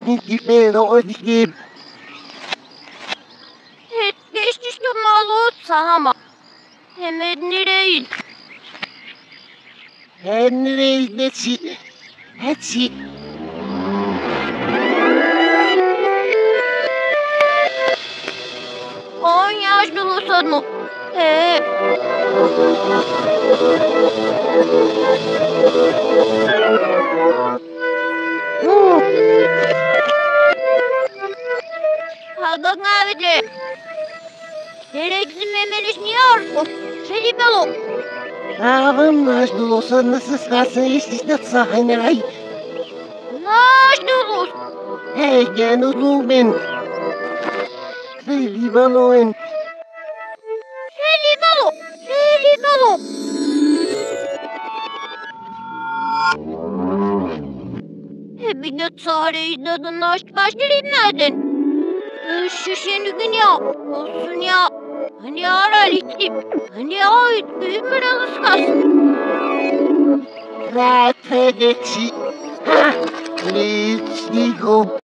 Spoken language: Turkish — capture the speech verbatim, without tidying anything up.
Pero di Geçti malı sama. Hemen nereye? Henry Hetzi Hetzi On yaşlısın mı? He. Hadi nerede? Gereksiz memeliş niye arttı? Seni balo. Avem nașdulosa năsăscasă ești țahanai. Nașdulus. Hei, genu lumen. Feli baloen. Seni balo. Seni balo. Hepine çare izledin aşk başlayayım nereden? Şu seni gün ya. Olsun ya. Hani ara likim. Hani ait büyümür alıskaz. Ratfedeci. Ha! Lic digo.